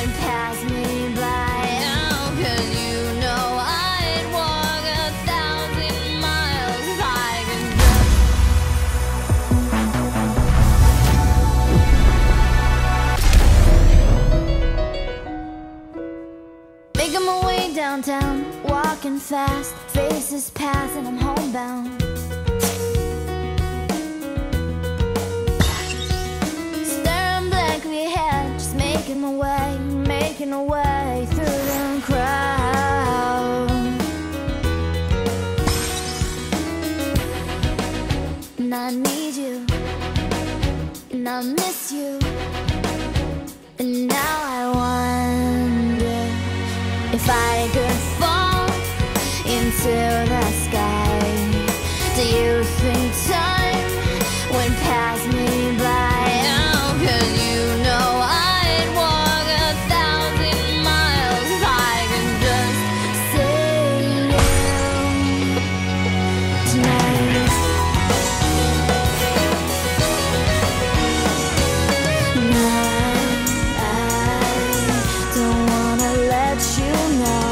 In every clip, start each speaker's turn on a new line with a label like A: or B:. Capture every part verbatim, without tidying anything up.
A: went past me by. Oh, 'cause you know I'd walk a thousand miles if I could just making my way downtown, walking fast, faces pass and I'm homebound. Staring blankly ahead, just making my way, making my way through the crowd. And I need you, and I miss you, and now I wonder if I could fall into the sky. Do you think time went past me by? Oh, 'cause you know I'd walk a thousand miles if I could just see you tonight. I don't wanna let you know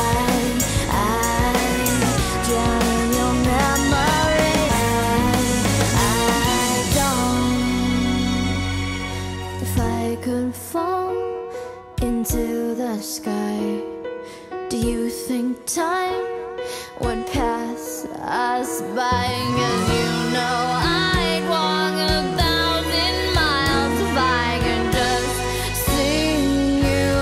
A: could fall into the sky. Do you think time would pass us by? 'Cause you know I'd walk a thousand miles if I could just see you.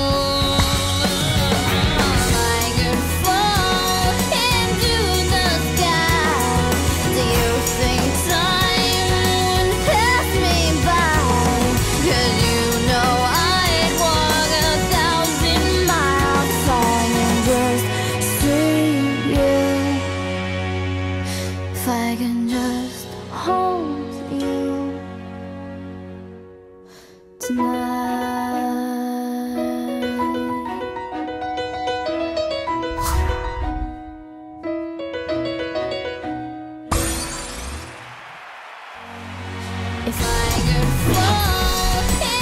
A: If I could fall into the sky, do you think time would pass me by? 'Cause you know I'd walk a thousand miles if I can just see you. If I can just hold you tonight. If I could fall